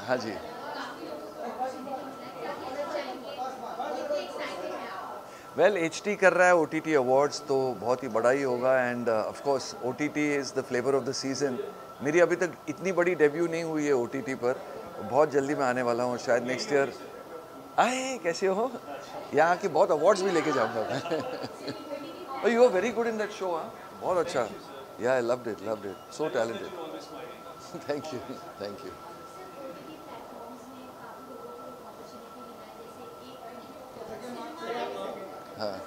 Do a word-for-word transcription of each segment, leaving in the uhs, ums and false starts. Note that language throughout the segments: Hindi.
हाँ जी। वेल एच टी कर रहा है ओ टी टी अवार्ड्स, तो बहुत ही बड़ा ही होगा। And of course O T T is the flavour of the season. मेरी अभी तक इतनी बड़ी डेब्यू नहीं हुई है ओ टी टी पर, बहुत जल्दी मैं आने वाला हूँ, शायद नेक्स्ट ईयर। आए कैसे हो? यहाँ के बहुत अवार्ड्स भी लेके जाऊँगा मैं। You are very good in that show. हाँ, बहुत अच्छा। Yeah I loved it, loved it, so talented. Thank you, thank you. हाँ,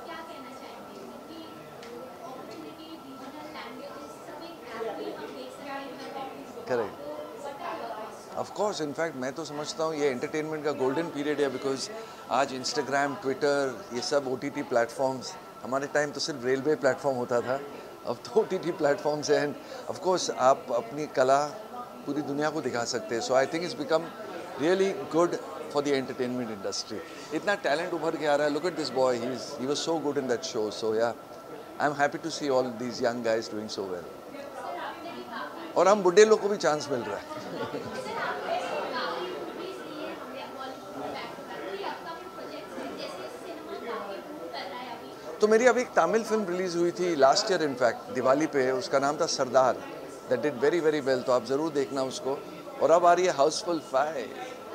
करेक्ट। ऑफ कोर्स, इनफैक्ट मैं तो समझता हूँ ये एंटरटेनमेंट का गोल्डन पीरियड है, बिकॉज आज इंस्टाग्राम, ट्विटर, ये सब ओ टी टी प्लेटफॉर्म्स, हमारे टाइम तो सिर्फ रेलवे प्लेटफॉर्म होता था, अब तो ओ टी टी प्लेटफॉर्म्स हैं। एंड ऑफ कोर्स आप अपनी कला पूरी दुनिया को दिखा सकते हैं। So I think it's become really good for the entertainment industry. इतना टैलेंट उभर के आ रहा है। Look at this boy, he is he was so good in that show. So yeah I am happy to see all these young guys doing so well. और हम बुढ़े लोग को भी चांस मिल रहा है। तो मेरी अभी एक तमिल फिल्म रिलीज़ हुई थी लास्ट ईयर, इनफैक्ट दिवाली पे, उसका नाम था Sardar. That did very very well, तो आप ज़रूर देखना उसको। और अब आ रही है हाउसफुल फाइव।